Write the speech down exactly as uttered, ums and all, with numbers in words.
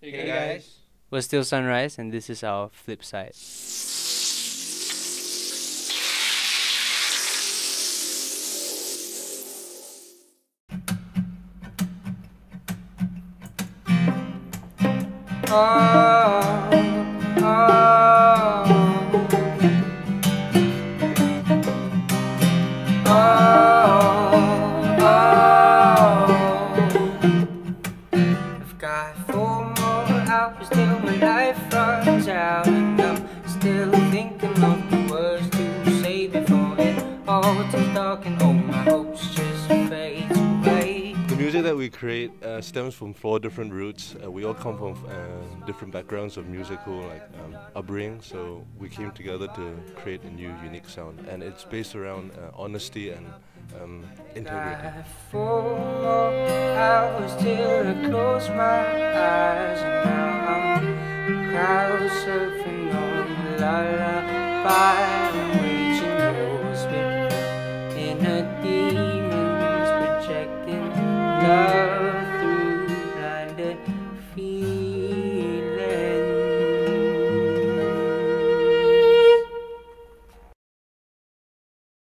Hey guys, We're still Sunrise, and this is our flip side. oh, oh, oh, oh. I've got four more hours till my life runs out, and I'm still thinking of the words to say before it all turns dark and all my hopes just fade away. The music that we create uh, stems from four different roots. Uh, we all come from uh, different backgrounds of musical like um, upbringing, so we came together to create a new, unique sound. And it's based around uh, honesty and um, integrity. Four more hours till I close my eyes, and now I'm crowd surfing on the lullaby.